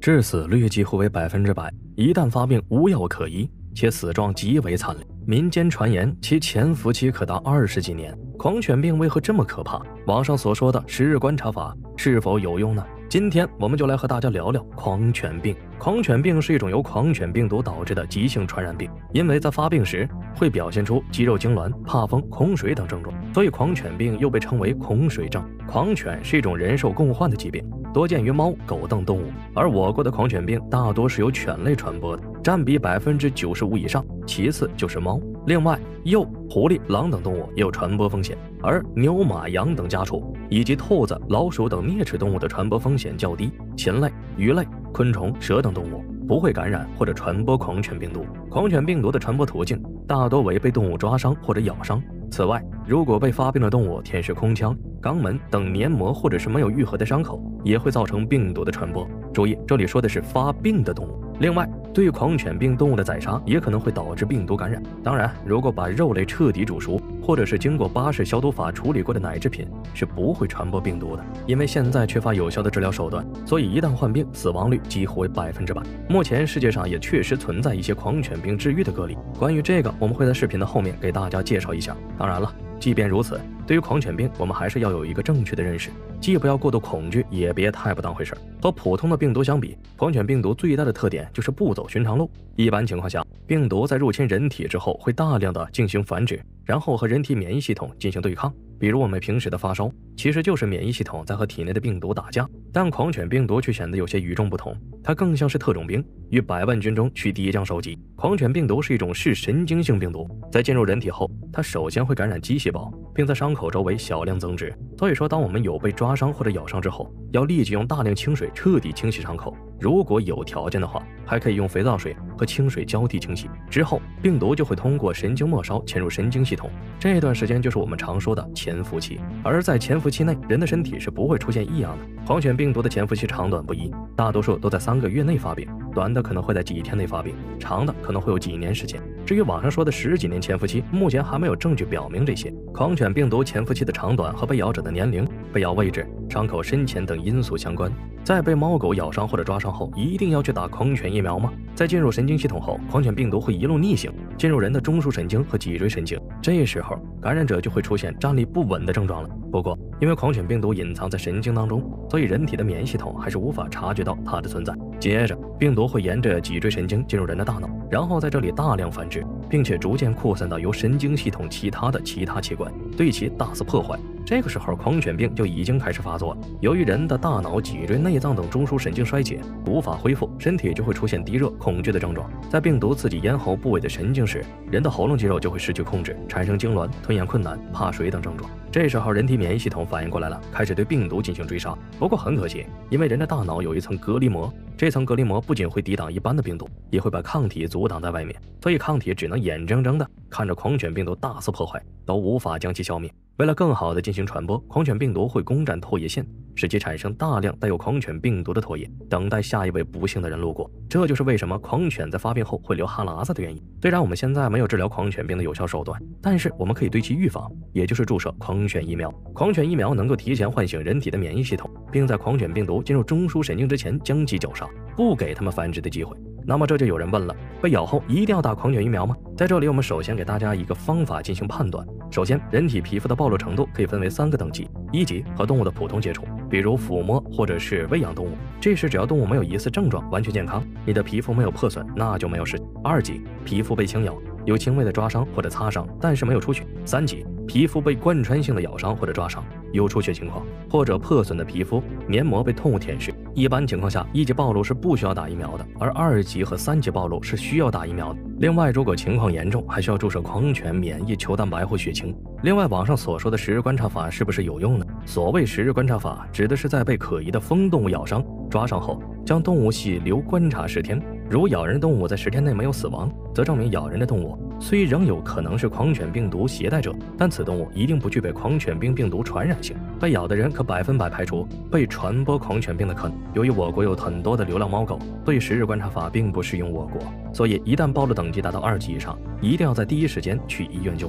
致死率几乎为100%，一旦发病无药可医，且死状极为惨烈。民间传言其潜伏期可达20几年。狂犬病为何这么可怕？网上所说的10日观察法是否有用呢？今天我们就来和大家聊聊狂犬病。狂犬病是一种由狂犬病毒导致的急性传染病，因为在发病时会表现出肌肉痉挛、怕风、恐水等症状，所以狂犬病又被称为恐水症。狂犬是一种人兽共患的疾病，多见于猫、狗等动物，而我国的狂犬病大多是由犬类传播的，占比95%以上，其次就是猫。另外，鼬、狐狸、狼等动物也有传播风险，而牛、马、羊等家畜以及兔子、老鼠等啮齿动物的传播风险较低。禽类、鱼类、昆虫、蛇等动物不会感染或者传播狂犬病毒。狂犬病毒的传播途径大多为被动物抓伤或者咬伤。此外，如果被发病的动物舔舐空腔、肛门等黏膜或者是没有愈合的伤口，也会造成病毒的传播。注意，这里说的是发病的动物。另外，对狂犬病动物的宰杀也可能会导致病毒感染。当然，如果把肉类彻底煮熟，或者是经过巴氏消毒法处理过的奶制品，是不会传播病毒的。因为现在缺乏有效的治疗手段，所以一旦患病，死亡率几乎为100%。目前世界上也确实存在一些狂犬病治愈的个例，关于这个我们会在视频的后面给大家介绍一下。当然了，即便如此，对于狂犬病我们还是要有一个正确的认识，既不要过度恐惧，也别太不当回事。和普通的病毒相比，狂犬病毒最大的特点就是不走寻常路。一般情况下，病毒在入侵人体之后会大量的进行繁殖，然后和人体免疫系统进行对抗。比如我们平时的发烧，其实就是免疫系统在和体内的病毒打架，但狂犬病毒却显得有些与众不同，它更像是特种兵，于百万军中去敌将首级。狂犬病毒是一种视神经性病毒，在进入人体后，它首先会感染肌细胞，并在伤口周围小量增殖。所以说，当我们有被抓伤或者咬伤之后，要立即用大量清水彻底清洗伤口，如果有条件的话，还可以用肥皂水和清水交替清洗。之后，病毒就会通过神经末梢潜入神经系统，这段时间就是我们常说的潜伏期。而在潜伏期内，人的身体是不会出现异样的。狂犬病毒的潜伏期长短不一，大多数都在3个月内发病，短的可能会在几天内发病，长的可能会有几年时间。至于网上说的10几年潜伏期，目前还没有证据表明这些。狂犬病毒潜伏期的长短和被咬者的年龄、被咬位置、伤口深浅等因素相关。在被猫狗咬伤或者抓伤后，一定要去打狂犬疫苗吗？在进入神经系统后，狂犬病毒会一路逆行，进入人的中枢神经和脊椎神经，这时候感染者就会出现站立不稳的症状了。不过，因为狂犬病毒隐藏在神经当中，所以人体的免疫系统还是无法察觉到它的存在。接着，病毒会沿着脊椎神经进入人的大脑，然后在这里大量繁殖，并且逐渐扩散到由神经系统其他器官，对其大肆破坏。这个时候，狂犬病就已经开始发作了。由于人的大脑、脊椎、内脏等中枢神经衰竭，无法恢复，身体就会出现低热、恐惧的症状。在病毒刺激咽喉部位的神经时，人的喉咙肌肉就会失去控制，产生痉挛、吞咽困难、怕水等症状。这时候，人体免疫系统反应过来了，开始对病毒进行追杀。不过很可惜，因为人的大脑有一层隔离膜，这层隔离膜不仅会抵挡一般的病毒，也会把抗体阻挡在外面，所以抗体只能眼睁睁的看着狂犬病毒大肆破坏，都无法将其消灭。为了更好的进行传播，狂犬病毒会攻占唾液腺，使其产生大量带有狂犬病毒的唾液，等待下一位不幸的人路过。这就是为什么狂犬在发病后会流哈喇子的原因。虽然我们现在没有治疗狂犬病的有效手段，但是我们可以对其预防，也就是注射狂犬疫苗。狂犬疫苗能够提前唤醒人体的免疫系统，并在狂犬病毒进入中枢神经之前将其绞杀，不给它们繁殖的机会。那么这就有人问了，被咬后一定要打狂犬疫苗吗？在这里我们首先给大家一个方法进行判断。首先，人体皮肤的暴露程度可以分为3个等级。1级和动物的普通接触，比如抚摸或者是喂养动物，这时只要动物没有疑似症状，完全健康，你的皮肤没有破损，那就没有事。2级，皮肤被轻咬，有轻微的抓伤或者擦伤，但是没有出血。3级，皮肤被贯穿性的咬伤或者抓伤，有出血情况，或者破损的皮肤黏膜被动物舔舐。一般情况下，1级暴露是不需要打疫苗的，而2级和3级暴露是需要打疫苗的。另外，如果情况严重，还需要注射狂犬免疫球蛋白或血清。另外，网上所说的10日观察法是不是有用呢？所谓10日观察法，指的是在被可疑的疯动物咬伤、抓伤后，将动物系留观察10天。如咬人的动物在10天内没有死亡，则证明咬人的动物虽仍有可能是狂犬病毒携带者，但此动物一定不具备狂犬病病毒传染性。被咬的人可100%排除被传播狂犬病的可能。由于我国有很多的流浪猫狗，所以10日观察法并不适用我国，所以一旦暴露等级达到2级以上，一定要在第一时间去医院就医。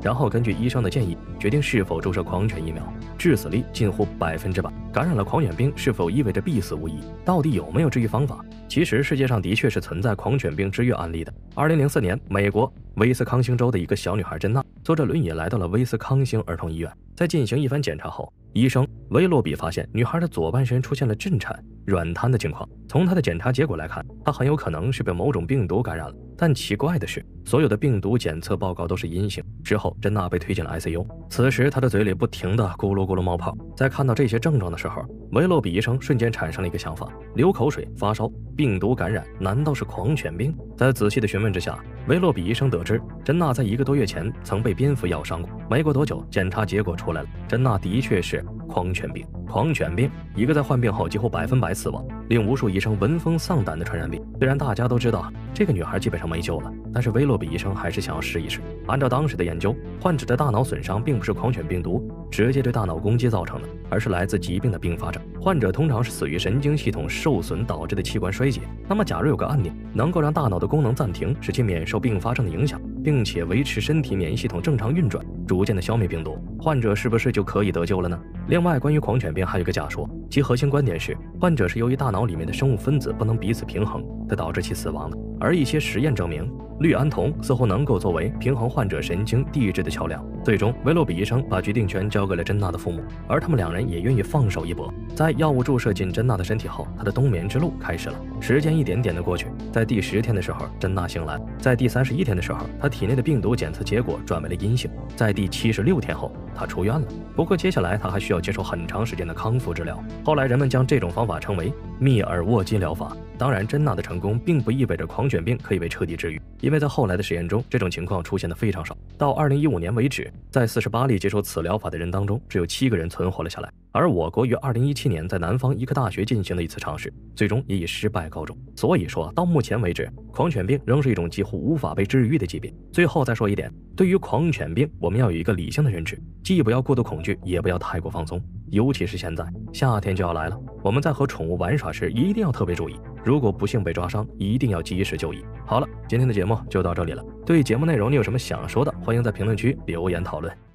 然后根据医生的建议决定是否注射狂犬疫苗，致死率近乎100%。感染了狂犬病是否意味着必死无疑？到底有没有治愈方法？其实世界上的确是存在狂犬病治愈案例的。2004年，美国威斯康星州的一个小女孩珍娜坐着轮椅来到了威斯康星儿童医院，在进行一番检查后，医生威洛比发现女孩的左半身出现了震颤、软瘫的情况。从她的检查结果来看，她很有可能是被某种病毒感染了。但奇怪的是，所有的病毒检测报告都是阴性。之后，珍娜被推进了 ICU。此时，她的嘴里不停地咕噜咕噜冒泡。在看到这些症状的时候，威洛比医生瞬间产生了一个想法：流口水、发烧、病毒感染，难道是狂犬病？在仔细的询问之下，威洛比医生得知，珍娜在1个多月前曾被蝙蝠咬伤过。没过多久，检查结果出来了，珍娜的确是狂犬病。狂犬病，一个在患病后几乎100%死亡，令无数医生闻风丧胆的传染病。虽然大家都知道这个女孩基本上没救了，但是威洛比医生还是想要试一试。按照当时的研究，患者的大脑损伤并不是狂犬病毒直接对大脑攻击造成的，而是来自疾病的并发症。患者通常是死于神经系统受损导致的器官衰竭。那么假如有个按钮能够让大脑的功能暂停，使其免受并发症的影响，并且维持身体免疫系统正常运转，逐渐的消灭病毒，患者是不是就可以得救了呢？另外，关于狂犬病还有一个假说，其核心观点是患者是由于大脑里面的生物分子不能彼此平衡，才导致其死亡的。而一些实验证明，氯胺酮似乎能够作为平衡患者神经递质的桥梁。最终，威洛比医生把决定权交给了珍娜的父母，而他们2人也愿意放手一搏。在药物注射进珍娜的身体后，她的冬眠之路开始了。时间一点点的过去，在第10天的时候，珍娜醒来；在第31天的时候，她体内的病毒检测结果转为了阴性；在第76天后，她出院了。不过接下来她还需要接受很长时间的康复治疗。后来人们将这种方法称为密尔沃基疗法。当然，珍娜的成功并不意味着狂犬病可以被彻底治愈，因为在后来的实验中，这种情况出现的非常少。到2015年为止，在48例接受此疗法的人当中，只有7个人存活了下来。而我国于2017年在南方医科大学进行了一次尝试，最终也以失败告终。所以说到目前为止，狂犬病仍是一种几乎无法被治愈的疾病。最后再说一点，对于狂犬病，我们要有一个理性的认知，既不要过度恐惧，也不要太过放松。尤其是现在，夏天就要来了，我们在和宠物玩耍时一定要特别注意，如果不幸被抓伤，一定要及时就医。好了，今天的节目就到这里了。对节目内容你有什么想说的，欢迎在评论区留言讨论。